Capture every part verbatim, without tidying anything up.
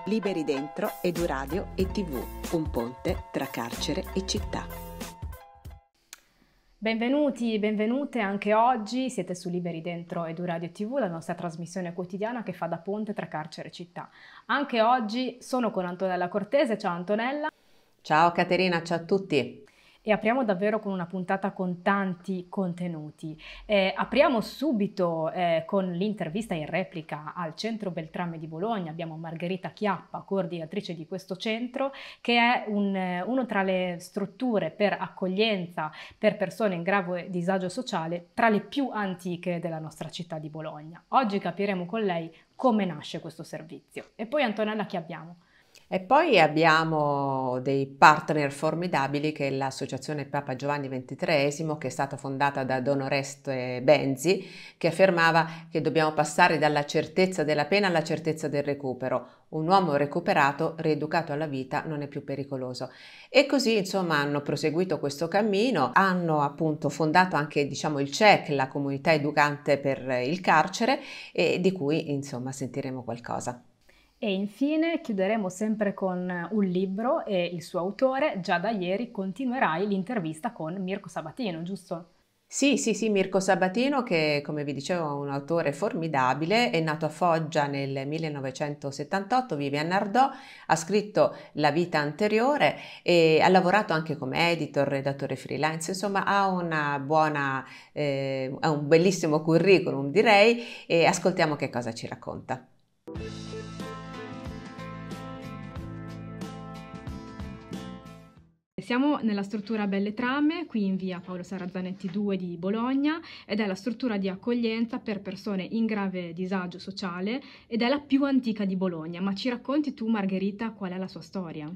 Liberi Dentro, Eduradio e tivù, un ponte tra carcere e città. Benvenuti, benvenute anche oggi, siete su Liberi Dentro Eduradio e tivù, la nostra trasmissione quotidiana che fa da ponte tra carcere e città. Anche oggi sono con Antonella Cortese, ciao Antonella. Ciao Caterina, ciao a tutti. E apriamo davvero con una puntata con tanti contenuti. Eh, apriamo subito eh, con l'intervista in replica al Centro Beltrame di Bologna. Abbiamo Margherita Chiappa, coordinatrice di questo centro, che è un, uno tra le strutture per accoglienza per persone in grave disagio sociale tra le più antiche della nostra città di Bologna. Oggi capiremo con lei come nasce questo servizio. E poi Antonella, chi abbiamo? E poi abbiamo dei partner formidabili che è l'Associazione Papa Giovanni ventitreesimo, che è stata fondata da Don Oreste Benzi, che affermava che dobbiamo passare dalla certezza della pena alla certezza del recupero. Un uomo recuperato, rieducato alla vita, non è più pericoloso. E così insomma hanno proseguito questo cammino, hanno appunto fondato anche diciamo il C E C, la comunità educante per il carcere, e di cui insomma sentiremo qualcosa. E infine chiuderemo sempre con un libro e il suo autore. Già da ieri continuerai l'intervista con Mirko Sabatino, giusto? Sì, sì, sì, Mirko Sabatino, che come vi dicevo è un autore formidabile, è nato a Foggia nel millenovecentosettantotto, vive a Nardò, ha scritto La vita anteriore e ha lavorato anche come editor, redattore freelance, insomma ha una buona, eh, ha un bellissimo curriculum direi, e ascoltiamo che cosa ci racconta. Siamo nella struttura Belle Trame, qui in via Paolo Sarrazzanetti due di Bologna, ed è la struttura di accoglienza per persone in grave disagio sociale ed è la più antica di Bologna. Ma ci racconti tu, Margherita, qual è la sua storia?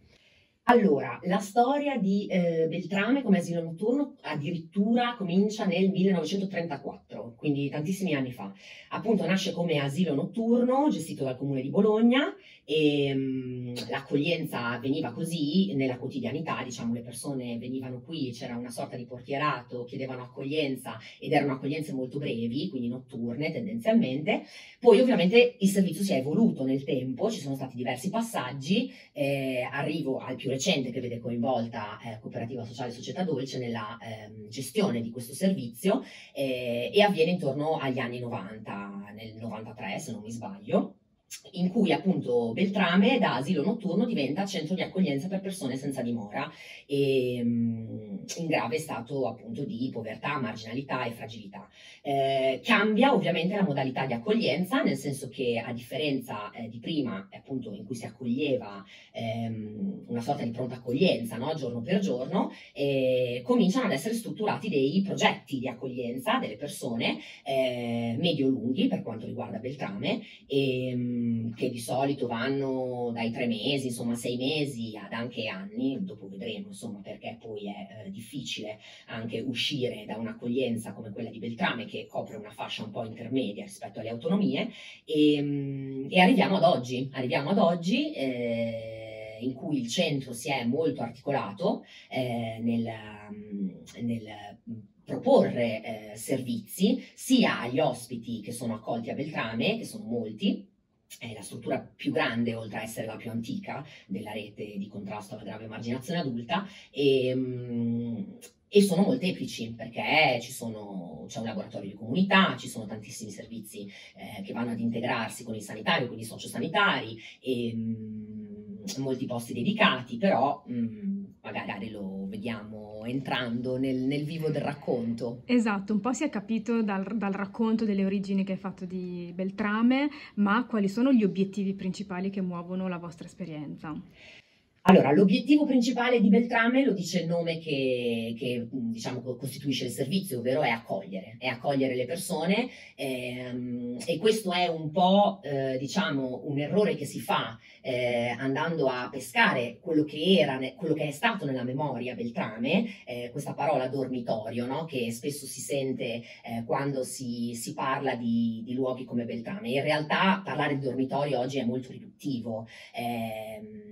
Allora, la storia di eh, Beltrame come asilo notturno addirittura comincia nel millenovecentotrentaquattro, quindi tantissimi anni fa. Appunto nasce come asilo notturno gestito dal Comune di Bologna e mh, l'accoglienza avveniva così nella quotidianità, diciamo le persone venivano qui, c'era una sorta di portierato, chiedevano accoglienza ed erano accoglienze molto brevi, quindi notturne tendenzialmente. Poi ovviamente il servizio si è evoluto nel tempo, ci sono stati diversi passaggi, eh, arrivo al più recente che vede coinvolta eh, Cooperativa Sociale Società Dolce nella eh, gestione di questo servizio eh, e avviene intorno agli anni novanta, nel novantatré se non mi sbaglio, in cui appunto Beltrame da asilo notturno diventa centro di accoglienza per persone senza dimora e mh, in grave stato appunto di povertà, marginalità e fragilità. Eh, cambia ovviamente la modalità di accoglienza, nel senso che a differenza eh, di prima, appunto in cui si accoglieva ehm, una sorta di pronta accoglienza, no? Giorno per giorno, eh, cominciano ad essere strutturati dei progetti di accoglienza delle persone eh, medio-lunghi per quanto riguarda Beltrame e che di solito vanno dai tre mesi, insomma sei mesi ad anche anni, dopo vedremo insomma perché poi è eh, difficile anche uscire da un'accoglienza come quella di Beltrame che copre una fascia un po' intermedia rispetto alle autonomie e, e arriviamo ad oggi, arriviamo ad oggi eh, in cui il centro si è molto articolato eh, nel, nel proporre eh, servizi sia agli ospiti che sono accolti a Beltrame, che sono molti. È la struttura più grande, oltre a essere la più antica, della rete di contrasto alla grave emarginazione adulta e, e sono molteplici perché ci sono, c'è un laboratorio di comunità, ci sono tantissimi servizi eh, che vanno ad integrarsi con il sanitario, quindi i sociosanitari e mh, molti posti dedicati, però mh, magari lo vediamo entrando nel, nel vivo del racconto. Esatto, un po' si è capito dal, dal racconto delle origini che hai fatto di Beltrame, ma quali sono gli obiettivi principali che muovono la vostra esperienza? Allora, l'obiettivo principale di Beltrame lo dice il nome che, che diciamo, costituisce il servizio, ovvero è accogliere, è accogliere le persone ehm, e questo è un po' eh, diciamo, un errore che si fa eh, andando a pescare quello che era, quello che è stato nella memoria Beltrame, eh, questa parola dormitorio, no? Che spesso si sente eh, quando si, si parla di, di luoghi come Beltrame. In realtà parlare di dormitorio oggi è molto riduttivo. Ehm,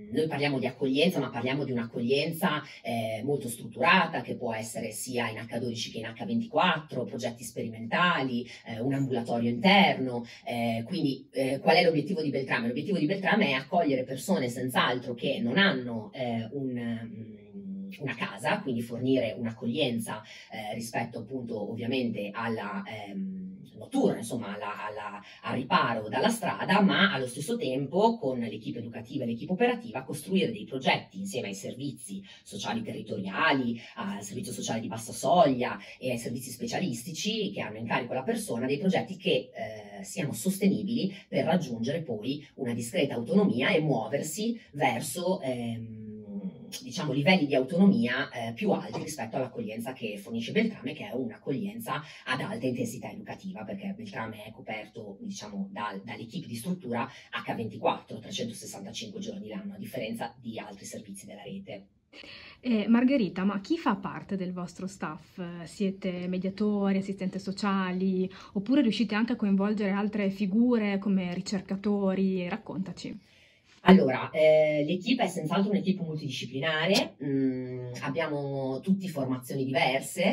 noi parliamo di accoglienza, ma parliamo di un'accoglienza eh, molto strutturata, che può essere sia in acca dodici che in acca ventiquattro, progetti sperimentali, eh, un ambulatorio interno. Eh, quindi eh, qual è l'obiettivo di Beltrame? L'obiettivo di Beltrame è accogliere persone senz'altro che non hanno eh, un... una casa, quindi fornire un'accoglienza eh, rispetto appunto ovviamente alla ehm, notturna, insomma alla, alla, al riparo dalla strada, ma allo stesso tempo con l'equipe educativa e l'equipe operativa costruire dei progetti insieme ai servizi sociali territoriali, al servizio sociale di bassa soglia e ai servizi specialistici che hanno in carico la persona, dei progetti che eh, siano sostenibili per raggiungere poi una discreta autonomia e muoversi verso ehm, diciamo livelli di autonomia eh, più alti rispetto all'accoglienza che fornisce Beltrame, che è un'accoglienza ad alta intensità educativa, perché Beltrame è coperto diciamo dal, dall'equipe di struttura acca ventiquattro, trecentosessantacinque giorni l'anno, a differenza di altri servizi della rete. Eh, Margherita, ma chi fa parte del vostro staff? Siete mediatori, assistenti sociali, oppure riuscite anche a coinvolgere altre figure come ricercatori? Raccontaci. Allora, eh, l'equipe è senz'altro un'equipe multidisciplinare, mh, abbiamo tutti formazioni diverse,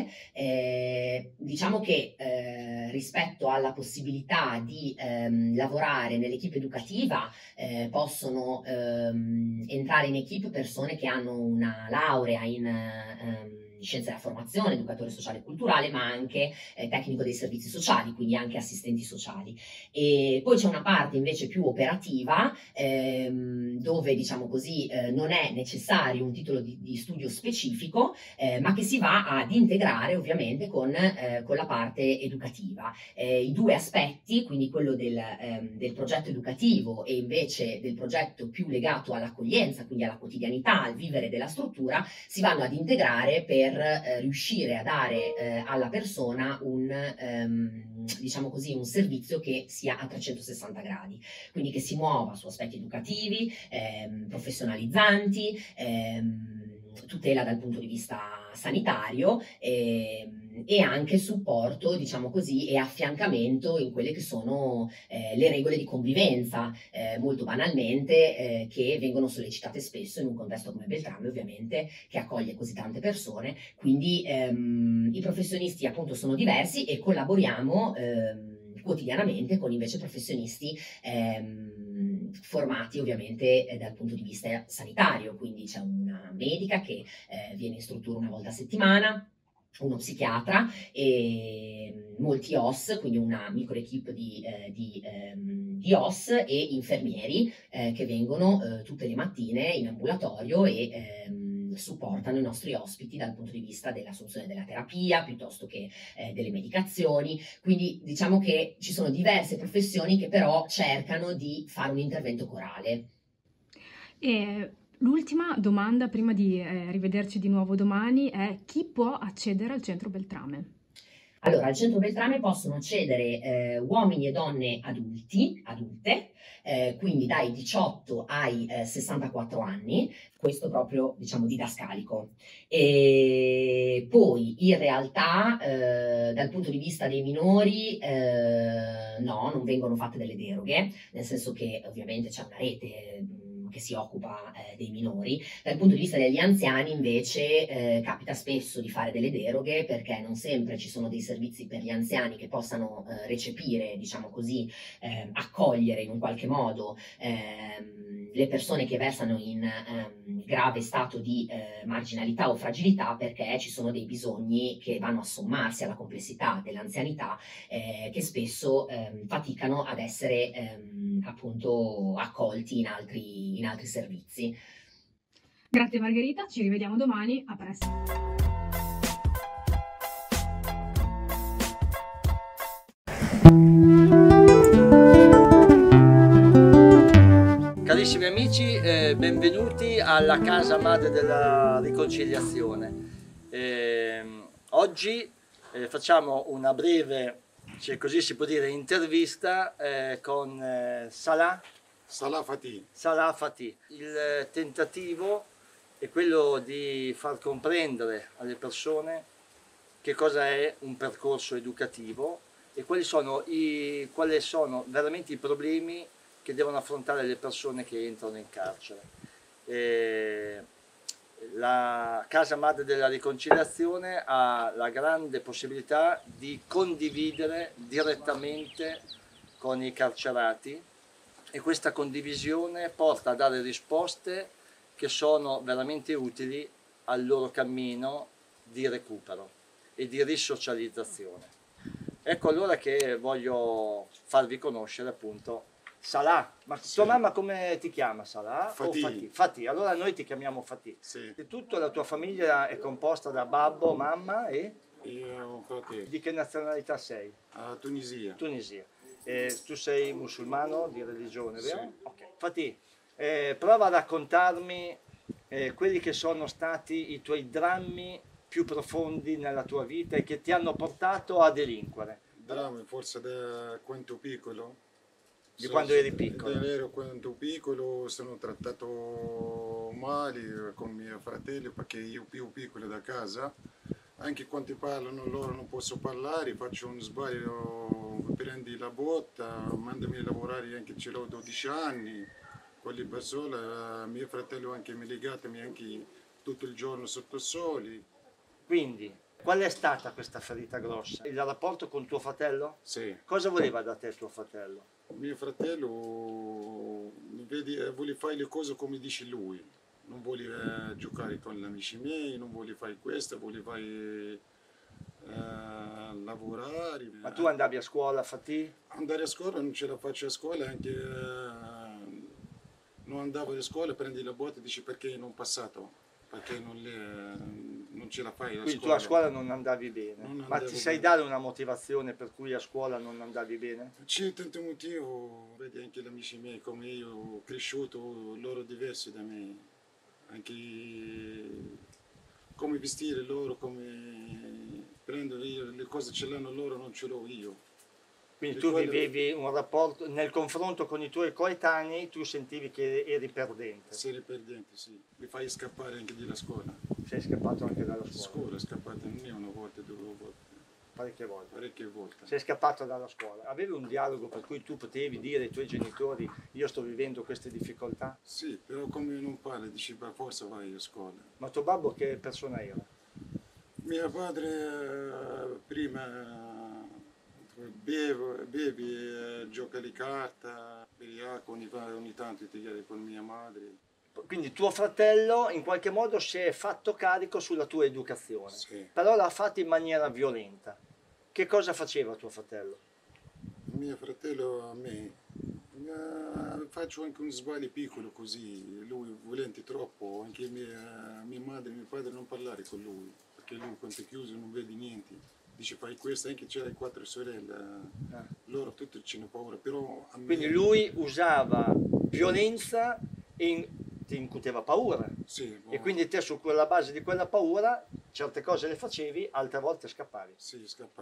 eh, diciamo che eh, rispetto alla possibilità di ehm, lavorare nell'equipe educativa eh, possono ehm, entrare in equipe persone che hanno una laurea in ehm, scienze della formazione, educatore sociale e culturale, ma anche eh, tecnico dei servizi sociali, quindi anche assistenti sociali. E poi c'è una parte invece più operativa, ehm, dove diciamo così eh, non è necessario un titolo di, di studio specifico, eh, ma che si va ad integrare ovviamente con, eh, con la parte educativa. Eh, I due aspetti, quindi quello del, ehm, del progetto educativo e invece del progetto più legato all'accoglienza, quindi alla quotidianità, al vivere della struttura, si vanno ad integrare per per eh, riuscire a dare eh, alla persona un, ehm, diciamo così, un servizio che sia a trecentosessanta gradi, quindi che si muova su aspetti educativi, ehm, professionalizzanti, ehm, tutela dal punto di vista sanitario ehm, e anche supporto, diciamo così, e affiancamento in quelle che sono eh, le regole di convivenza, eh, molto banalmente, eh, che vengono sollecitate spesso in un contesto come Beltrame, ovviamente, che accoglie così tante persone. Quindi ehm, i professionisti appunto sono diversi e collaboriamo ehm, quotidianamente con invece professionisti ehm, formati ovviamente eh, dal punto di vista sanitario, quindi c'è una medica che eh, viene in struttura una volta a settimana, uno psichiatra e molti O S, quindi una micro equipe di, eh, di, ehm, di O S e infermieri eh, che vengono eh, tutte le mattine in ambulatorio e ehm, supportano i nostri ospiti dal punto di vista dell'assunzione della terapia piuttosto che eh, delle medicazioni. Quindi diciamo che ci sono diverse professioni che però cercano di fare un intervento corale. E l'ultima domanda prima di eh, rivederci di nuovo domani è: chi può accedere al centro Beltrame? Allora, al centro Beltrame possono accedere eh, uomini e donne adulti, adulte, eh, quindi dai diciotto ai eh, sessantaquattro anni, questo proprio diciamo didascalico. E poi in realtà eh, dal punto di vista dei minori eh, no, non vengono fatte delle deroghe, nel senso che ovviamente c'è una rete che si occupa eh, dei minori. Dal punto di vista degli anziani invece eh, capita spesso di fare delle deroghe perché non sempre ci sono dei servizi per gli anziani che possano eh, recepire, diciamo così, eh, accogliere in un qualche modo ehm, le persone che versano in ehm, grave stato di eh, marginalità o fragilità, perché ci sono dei bisogni che vanno a sommarsi alla complessità dell'anzianità eh, che spesso ehm, faticano ad essere ehm, appunto accolti in altri in altri servizi. Grazie Margherita, ci rivediamo domani, a presto. Carissimi amici, eh, benvenuti alla Casa Madre della Riconciliazione. Eh, oggi eh, facciamo una breve, se così si può dire, intervista eh, con eh, Salah Salah Fatih. Salah Fatih. Il tentativo è quello di far comprendere alle persone che cosa è un percorso educativo e quali sono, i, quali sono veramente i problemi che devono affrontare le persone che entrano in carcere. eh, la Casa Madre della Riconciliazione ha la grande possibilità di condividere direttamente con i carcerati, e questa condivisione porta a dare risposte che sono veramente utili al loro cammino di recupero e di risocializzazione. Ecco allora che voglio farvi conoscere appunto Salah. Ma Sì. tua mamma come ti chiama, Salah? Fatih. O Fatih? Fatih, allora noi ti chiamiamo Fatih. Sì. E tutta la tua famiglia è composta da babbo, mamma e Io ho un fratello. di che nazionalità sei? A Tunisia. Tunisia. E tu sei musulmano di religione, vero? Sì. Ok. Fatih, eh, prova a raccontarmi eh, quelli che sono stati i tuoi drammi più profondi nella tua vita e che ti hanno portato a delinquere. Drammi forse da quando piccolo. Di So- quando eri piccolo? Da ero quando piccolo sono trattato male con mio fratello perché io più piccolo da casa. Anche quando parlano loro non posso parlare, faccio un sbaglio, prendi la botta, mandami a lavorare anche ce l'ho dodici anni. Quelli per sola, mio fratello anche mi legato anche tutto il giorno sotto soli. Quindi, qual è stata questa ferita grossa? Il rapporto con tuo fratello? Sì. Cosa voleva da te tuo fratello? Mio fratello mi vedi, eh, vuole fare le cose come dice lui, non vuole eh, giocare con gli amici miei, non vuole fare questo, vuole fare, eh, lavorare. Ma tu andavi a scuola, Fatih? Andare a scuola non ce la faccio a scuola, anche eh, non andavo a scuola, prendi la botta e dici perché non passato, perché non, le, non ce la fai a Quindi tu scuola. a scuola non andavi bene. Non Ma andavo ti sai bene. dare una motivazione per cui a scuola non andavi bene? C'è tanto motivo, vedi anche gli amici miei come io ho cresciuto, loro diversi da me, anche come vestire loro, come prendere io, le cose ce l'hanno loro, non ce l'ho io. Quindi E tu quello- vivevi un rapporto, nel confronto con i tuoi coetanei, tu sentivi che eri perdente. Essere perdente, sì. Mi fai scappare anche dalla scuola. Sei scappato anche dalla scuola, Scuola è scappata non è una volta, due volte, parecchie volte. parecchie volte. Sei scappato dalla scuola. Avevi un dialogo per cui tu potevi dire ai tuoi genitori io sto vivendo queste difficoltà? Sì, però come non parli, dici per forza vai a scuola. Ma tuo babbo che persona era? Mio padre eh, prima eh, beve, bevi, eh, gioca di carta, ubriaco, ogni, ogni tanto litigare con mia madre. Quindi tuo fratello in qualche modo si è fatto carico sulla tua educazione, Sì. però l'ha fatto in maniera violenta. Che cosa faceva tuo fratello? Mio fratello a me, eh, faccio anche un sbaglio piccolo così, lui volente troppo, anche mia, mia madre e mio padre non parlare con lui, perché lui quando è chiuso non vede niente, dice fai questo, anche c'era quattro sorelle, Ah. loro tutti ce n'hanno paura, però a me... Quindi lui usava violenza e in- ti incuteva paura. Sì, E boh, quindi te su quella base di quella paura certe cose le facevi, altre volte scappavi. sì, scappa,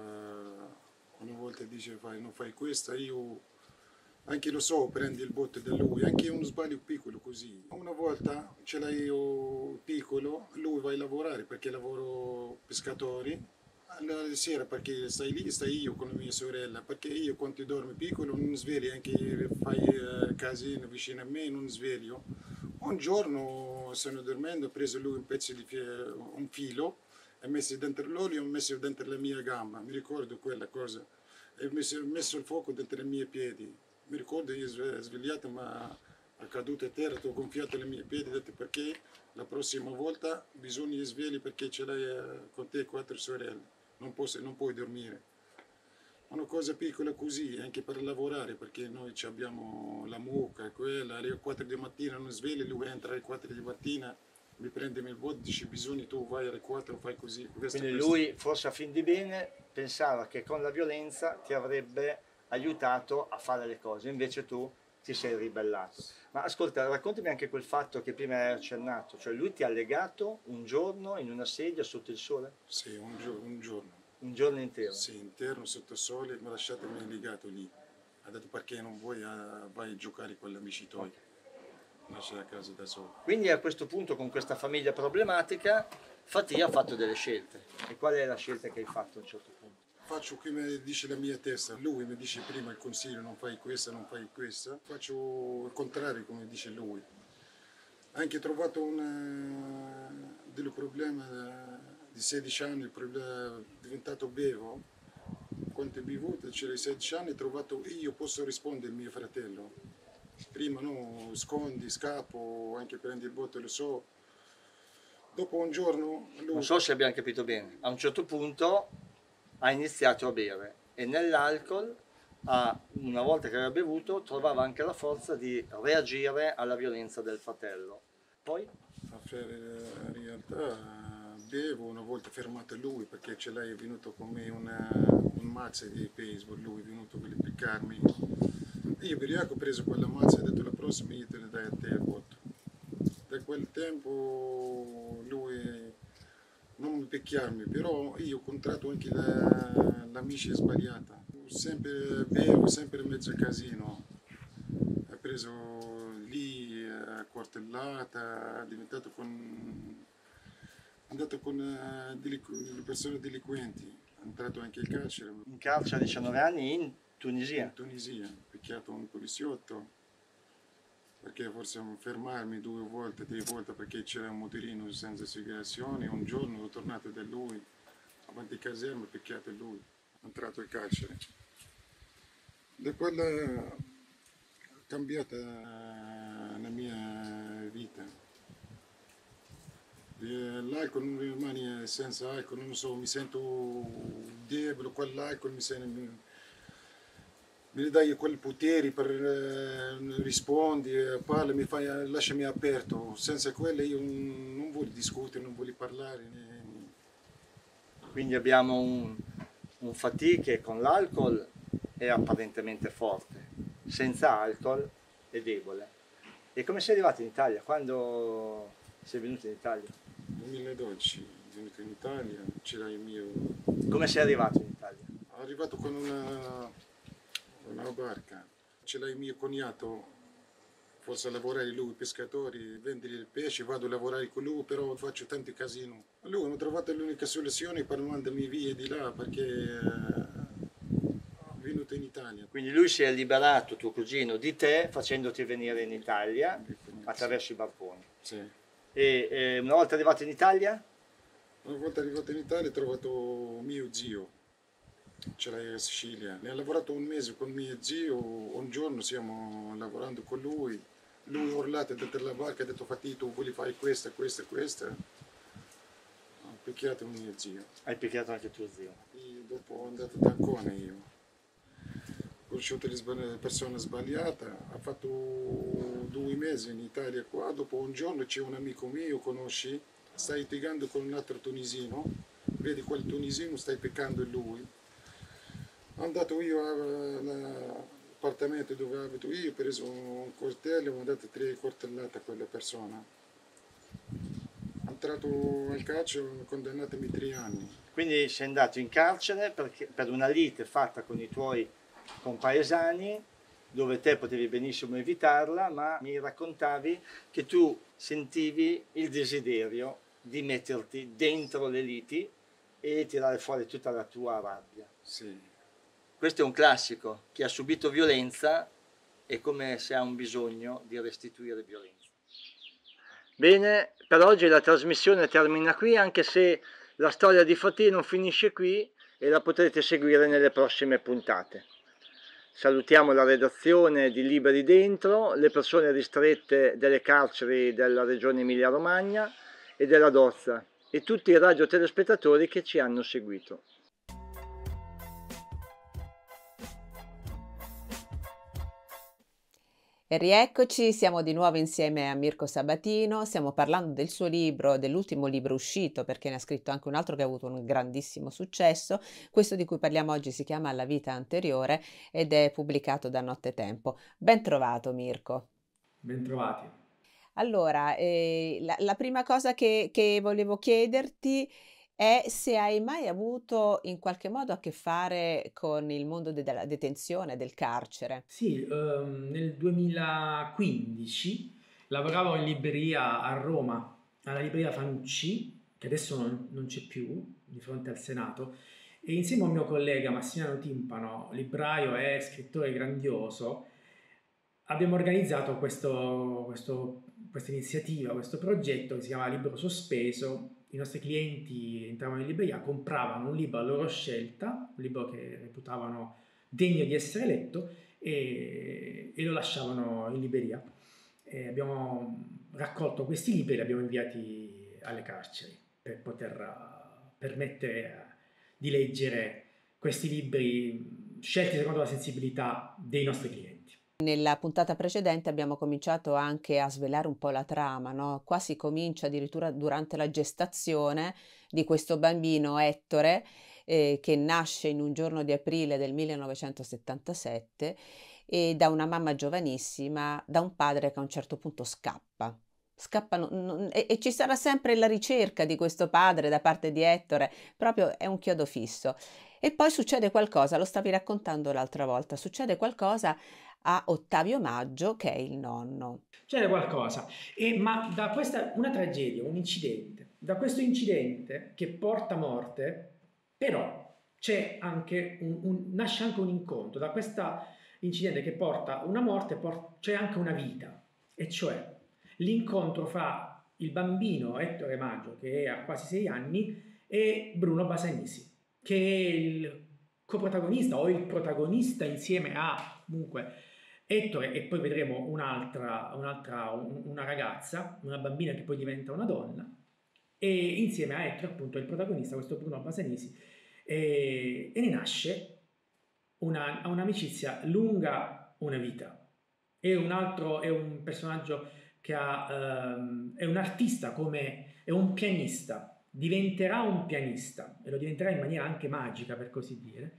eh, una volta dice fai, non fai questo, io anche lo so, prendi il botto da lui, anche uno sbaglio piccolo così. Una volta ce l'hai io piccolo, lui va a lavorare perché lavoro pescatori, alla sera perché stai lì, stai io con la mia sorella, perché io quando dormo piccolo non svegli, anche fai eh, casino vicino a me, non sveglio. Un giorno sono dormendo, ho preso lui un pezzo di fie- un filo, e messo dentro l'olio e ho messo dentro la mia gamba, mi ricordo quella cosa, e ho messo, ho messo il fuoco dentro i miei piedi. Mi ricordo io sve- svegliato ma è caduto a terra, ho gonfiato le mie piedi, ho detto perché la prossima volta bisogna svegli perché ce l'hai eh, con te quattro sorelle, non, posso, non puoi dormire. Una cosa piccola così, anche per lavorare, perché noi ci abbiamo la mucca, quella, alle quattro di mattina non svegli, lui entra alle quattro di mattina, mi prende il bot, dice bisogna tu vai alle quattro, fai così. Questo, Quindi questo. lui, forse a fin di bene, pensava che con la violenza ti avrebbe aiutato a fare le cose, invece tu ti sei ribellato. Ma ascolta, raccontami anche quel fatto che prima hai accennato, cioè lui ti ha legato un giorno in una sedia sotto il sole, Sì, un, gio- un giorno. un giorno intero. Sì, interno sotto sole, mi ha lasciato mi ha legato lì. Ha detto perché non vuoi eh, vai a giocare con gli amici tuoi. Lascia la casa da solo. Quindi a questo punto con questa famiglia problematica Fatih ha fatto delle scelte. E qual è la scelta che hai fatto a un certo punto? Faccio come dice la mia testa, lui mi dice prima il consiglio non fai questo, non fai questo, faccio il contrario come dice lui. Anche trovato una, del problema di sedici anni, il problema è diventato bevo. Quando è bevuto, c'era sedici anni, ho trovato io posso rispondere mio fratello. Prima no, scondi, scappo, anche prendi il botto, lo so. Dopo un giorno... Lui... Non so se abbiamo capito bene, a un certo punto ha iniziato a bere e nell'alcol, una volta che aveva bevuto, trovava anche la forza di reagire alla violenza del fratello. Poi? In realtà bevo, una volta fermato lui perché ce l'hai venuto con me una, un mazzo di baseball, lui è venuto per piccarmi. Io ubriaco ho preso quella mazza e ho detto la prossima io te la dai a te a botto. Da quel tempo lui non mi picchiarmi, però io ho incontrato anche l'amica sbagliata. Sempre bevo, sempre in mezzo casino. Ha preso lì, accortellata, è diventato con... è andato con uh, delle persone delinquenti, è entrato anche in carcere. In carcere a diciannove anni in Tunisia? In Tunisia, ho picchiato un poliziotto. Perché forse fermarmi due volte, tre volte perché c'era un motorino senza segnalazione. Un giorno sono tornato da lui, avanti a caserma, ho picchiato lui, è entrato in carcere. Da quella è cambiata la mia vita. L'alcol non rimane senza alcol, non so, mi sento debole, quell'alcol mi sento... mi dai quel potere per eh, rispondi, parli, mi fai, lasciami aperto. Senza quello io non voglio discutere, non voglio parlare. Quindi abbiamo un, un Fatih che con l'alcol è apparentemente forte, senza alcol è debole. E come sei arrivato in Italia? Quando sei venuto in Italia? duemiladodici, sono venuto in Italia, c'era il mio... Come sei arrivato in Italia? Sono arrivato con una... una barca, ce l'ha il mio cognato, forse a lavorare lui, pescatori, vendere il pesce, vado a lavorare con lui, però faccio tanti casino. Lui ha trovato l'unica soluzione per mandarmi via di là perché è venuto in Italia. Quindi lui si è liberato, tuo cugino, di te facendoti venire in Italia attraverso i barconi. Sì. E eh, una volta arrivato in Italia? Una volta arrivato in Italia ho trovato mio zio. C'era in Sicilia, ne ha lavorato un mese con mio zio, un giorno stiamo lavorando con lui, lui ha urlato dentro la barca, ha detto Fatih tu vuoi fare questa, questa, questa, ho picchiato mio zio. Hai picchiato anche tuo zio? E dopo ho andato ad Ancona io, ho conosciuto le persone sbagliate, ho fatto due mesi in Italia qua, dopo un giorno c'è un amico mio, conosci, stai litigando con un altro tunisino, vedi quel tunisino, stai piccando lui. Sono andato io all'appartamento dove abito io, ho preso un coltello e ho dato tre coltellate a quella persona. È entrato al carcere, condannatemi tre anni. Quindi sei andato in carcere perché, per una lite fatta con i tuoi compaesani, dove te potevi benissimo evitarla, ma mi raccontavi che tu sentivi il desiderio di metterti dentro le liti e tirare fuori tutta la tua rabbia. Sì. Questo è un classico, chi ha subito violenza è come se ha un bisogno di restituire violenza. Bene, per oggi la trasmissione termina qui, anche se la storia di Fatih non finisce qui e la potrete seguire nelle prossime puntate. Salutiamo la redazione di Liberi Dentro, le persone ristrette delle carceri della regione Emilia-Romagna e della Dozza e tutti i radiotelespettatori che ci hanno seguito. E rieccoci, siamo di nuovo insieme a Mirko Sabatino, stiamo parlando del suo libro, dell'ultimo libro uscito, perché ne ha scritto anche un altro che ha avuto un grandissimo successo. Questo di cui parliamo oggi si chiama La vita anteriore ed è pubblicato da Nottetempo. Ben trovato Mirko. Ben trovati. Allora, eh, la, la prima cosa che, che volevo chiederti è se hai mai avuto in qualche modo a che fare con il mondo de- della detenzione, del carcere. Sì, ehm, nel duemilaquindici lavoravo in libreria a Roma, alla libreria Fanucci, che adesso non, non c'è più, di fronte al Senato, e insieme a un mio collega Massimiliano Timpano, libraio e scrittore grandioso, abbiamo organizzato questo, questo questa iniziativa, questo progetto che si chiama Libro Sospeso. I nostri clienti entravano in libreria, compravano un libro a loro scelta, un libro che reputavano degno di essere letto, e, e lo lasciavano in libreria. E abbiamo raccolto questi libri e li abbiamo inviati alle carceri per poter uh, permettere uh, di leggere questi libri scelti secondo la sensibilità dei nostri clienti. Nella puntata precedente abbiamo cominciato anche a svelare un po' la trama, no? Qua si comincia addirittura durante la gestazione di questo bambino Ettore, eh, che nasce in un giorno di aprile del millenovecentosettantasette e da una mamma giovanissima, da un padre che a un certo punto scappa. Scappano, non, e, e ci sarà sempre la ricerca di questo padre da parte di Ettore, proprio è un chiodo fisso. E poi succede qualcosa, lo stavi raccontando l'altra volta, succede qualcosa a Ottavio Maggio, che è il nonno. C'è qualcosa, e, ma da questa, una tragedia, un incidente, da questo incidente che porta morte, però c'è anche un, un, nasce anche un incontro, da questo incidente che porta una morte port- c'è anche una vita, e cioè l'incontro fra il bambino Ettore Maggio, che ha quasi sei anni, e Bruno Basanisi, che è il coprotagonista o il protagonista insieme a comunque Ettore, e poi vedremo un'altra, un'altra una ragazza, una bambina che poi diventa una donna, e insieme a Ettore appunto il protagonista, questo Bruno Basanisi, e, e ne nasce una, un'amicizia lunga una vita. È un altro, è un personaggio che ha, um, è un artista, come è un pianista, diventerà un pianista e lo diventerà in maniera anche magica, per così dire,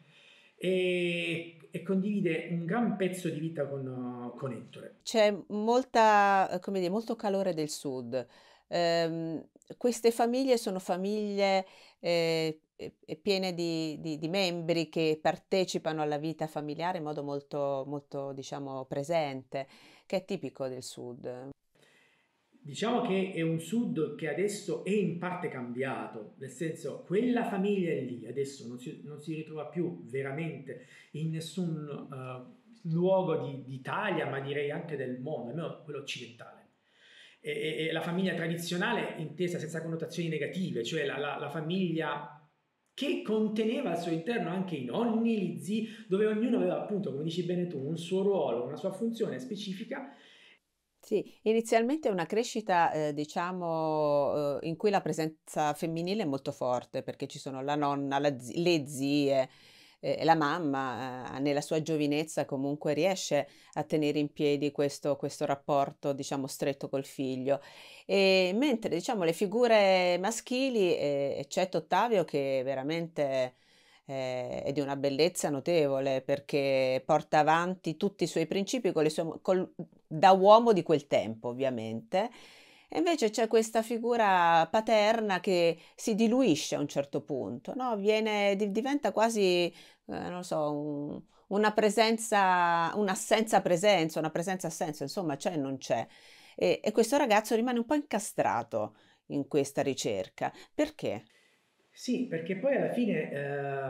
e, e condivide un gran pezzo di vita con, con Ettore. C'è molta, come dire, molto calore del sud. Ehm, queste famiglie sono famiglie eh, piene di, di, di membri che partecipano alla vita familiare in modo molto, molto, diciamo, presente, che è tipico del sud. Diciamo che è un sud che adesso è in parte cambiato, nel senso, quella famiglia lì adesso non si, non si ritrova più veramente in nessun uh, luogo di, d'Italia, ma direi anche del mondo, almeno quello occidentale. E, e la famiglia tradizionale intesa senza connotazioni negative, cioè la, la, la famiglia che conteneva al suo interno anche i nonni, gli zii, dove ognuno aveva appunto, come dici bene tu, un suo ruolo, una sua funzione specifica. Sì, inizialmente è una crescita, eh, diciamo, eh, in cui la presenza femminile è molto forte, perché ci sono la nonna, la zi- le zie, eh, la mamma, eh, nella sua giovinezza comunque riesce a tenere in piedi questo, questo rapporto, diciamo, stretto col figlio. E mentre, diciamo, le figure maschili, eh, eccetto Ottavio, che veramente eh, è di una bellezza notevole perché porta avanti tutti i suoi principi con le sue, col, da uomo di quel tempo, ovviamente. E invece c'è questa figura paterna che si diluisce a un certo punto, no? Viene, di- diventa quasi, eh, non so, un- una presenza, un'assenza presenza, una presenza assenza, insomma, c'è e non c'è. E, e questo ragazzo rimane un po' incastrato in questa ricerca. Perché? Sì, perché poi alla fine, eh,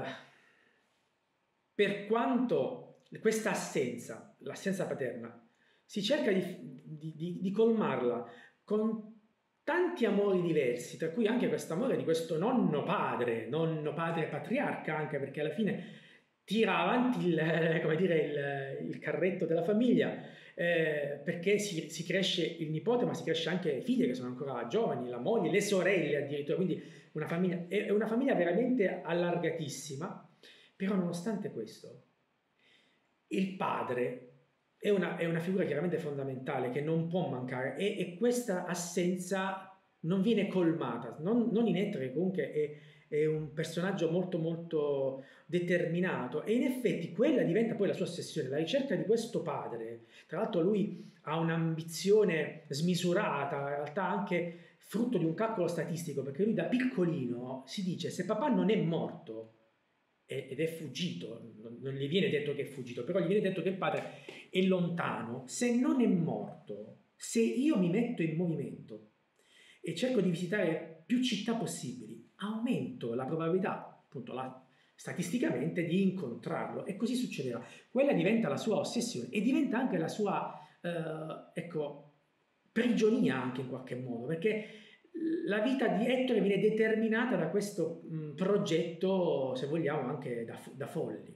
per quanto questa assenza, l'assenza paterna, si cerca di, di, di, di colmarla con tanti amori diversi, tra cui anche questo amore di questo nonno padre, nonno padre patriarca, anche perché alla fine tira avanti il, come dire, il, il carretto della famiglia, eh, perché si, si cresce il nipote, ma si cresce anche le figlie che sono ancora giovani, la moglie, le sorelle addirittura, quindi una famiglia, è una famiglia veramente allargatissima. Però nonostante questo, il padre è una, è una figura chiaramente fondamentale che non può mancare, e, e questa assenza non viene colmata, non, non in Ettore, che comunque è, è un personaggio molto molto determinato, e in effetti quella diventa poi la sua ossessione, la ricerca di questo padre. Tra l'altro lui ha un'ambizione smisurata, in realtà anche frutto di un calcolo statistico, perché lui da piccolino si dice: se papà non è morto ed è fuggito, non gli viene detto che è fuggito, però gli viene detto che il padre è lontano, se non è morto, se io mi metto in movimento e cerco di visitare più città possibili, aumento la probabilità, appunto la, statisticamente, di incontrarlo, e così succederà. Quella diventa la sua ossessione e diventa anche la sua, eh, ecco, prigionia anche in qualche modo, perché la vita di Ettore viene determinata da questo mh, progetto, se vogliamo, anche da, da folli.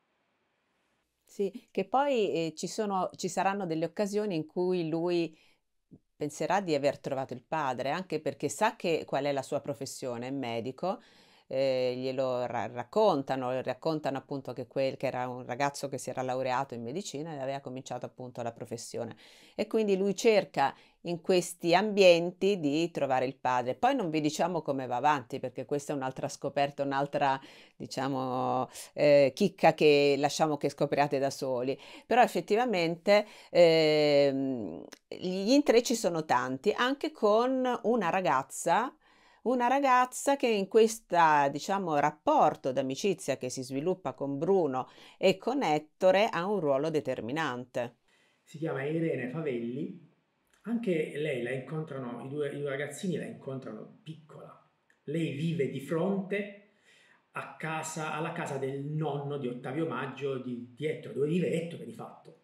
Sì, che poi eh, ci sono, ci saranno delle occasioni in cui lui penserà di aver trovato il padre, anche perché sa che qual è la sua professione, è medico, eh, glielo ra- raccontano, raccontano appunto che, quel, che era un ragazzo che si era laureato in medicina e aveva cominciato appunto la professione. E quindi lui cerca in questi ambienti di trovare il padre. Poi non vi diciamo come va avanti, perché questa è un'altra scoperta, un'altra, diciamo, eh, chicca che lasciamo che scopriate da soli. Però effettivamente ehm, gli intrecci sono tanti, anche con una ragazza, una ragazza che in questa, diciamo, rapporto d'amicizia che si sviluppa con Bruno e con Ettore ha un ruolo determinante. Si chiama Irene Favelli. Anche lei la incontrano, i due, i due ragazzini la incontrano piccola. Lei vive di fronte a casa, alla casa del nonno di Ottavio Maggio, di, di Ettore, dove vive Ettore di fatto.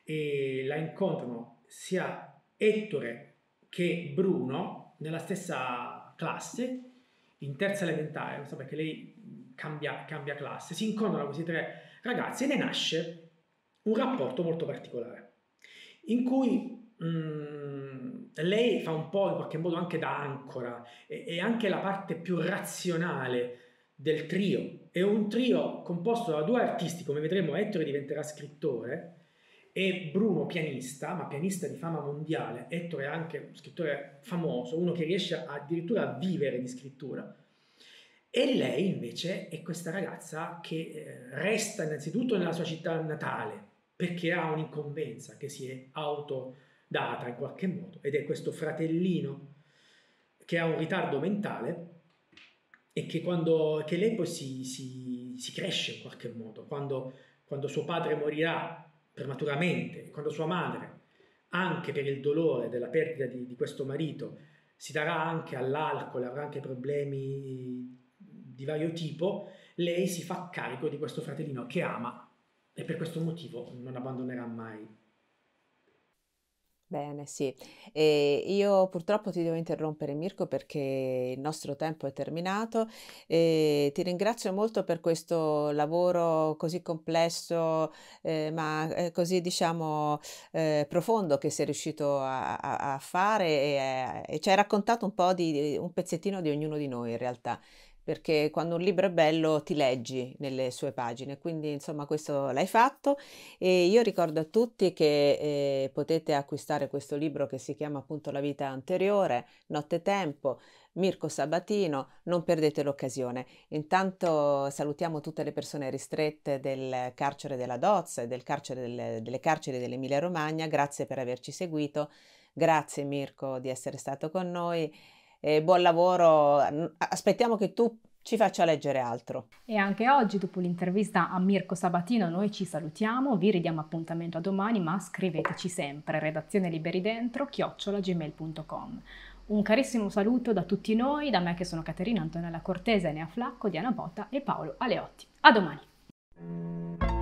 E la incontrano sia Ettore che Bruno nella stessa classe, in terza elementare, non so perché lei cambia, cambia classe. Si incontrano questi tre ragazzi e ne nasce un rapporto molto particolare, in cui Mm, lei fa un po' in qualche modo anche da ancora e, e anche la parte più razionale del trio. È un trio composto da due artisti, come vedremo Ettore diventerà scrittore e Bruno pianista, ma pianista di fama mondiale. Ettore è anche un scrittore famoso, uno che riesce addirittura a vivere di scrittura. E lei invece è questa ragazza che eh, resta innanzitutto nella sua città natale perché ha un'incombenza che si è auto data in qualche modo, ed è questo fratellino che ha un ritardo mentale e che, quando, che lei poi si, si, si cresce in qualche modo, quando, quando suo padre morirà prematuramente, quando sua madre, anche per il dolore della perdita di, di questo marito, si darà anche all'alcol, avrà anche problemi di vario tipo, lei si fa carico di questo fratellino che ama e per questo motivo non abbandonerà mai. Bene, sì. E io purtroppo ti devo interrompere, Mirko, perché il nostro tempo è terminato. E ti ringrazio molto per questo lavoro così complesso, eh, ma eh, così, diciamo, eh, profondo che sei riuscito a, a- a fare e, e ci hai raccontato un po' di, di- un pezzettino di ognuno di noi in realtà. Perché quando un libro è bello ti leggi nelle sue pagine, quindi insomma questo l'hai fatto. E io ricordo a tutti che eh, potete acquistare questo libro che si chiama appunto La vita anteriore, Nottetempo, Mirko Sabatino, non perdete l'occasione. Intanto salutiamo tutte le persone ristrette del carcere della Dozza e del carcere delle, delle carceri dell'Emilia Romagna, grazie per averci seguito, grazie Mirko di essere stato con noi e buon lavoro, aspettiamo che tu ci faccia leggere altro. E anche oggi, dopo l'intervista a Mirko Sabatino, noi ci salutiamo, vi ridiamo appuntamento a domani, ma scriveteci sempre, redazione liberi dentro, chiocciola gmail punto com. Un carissimo saluto da tutti noi, da me che sono Caterina Antonella Cortese, Enea Flacco, Diana Botta e Paolo Aleotti. A domani!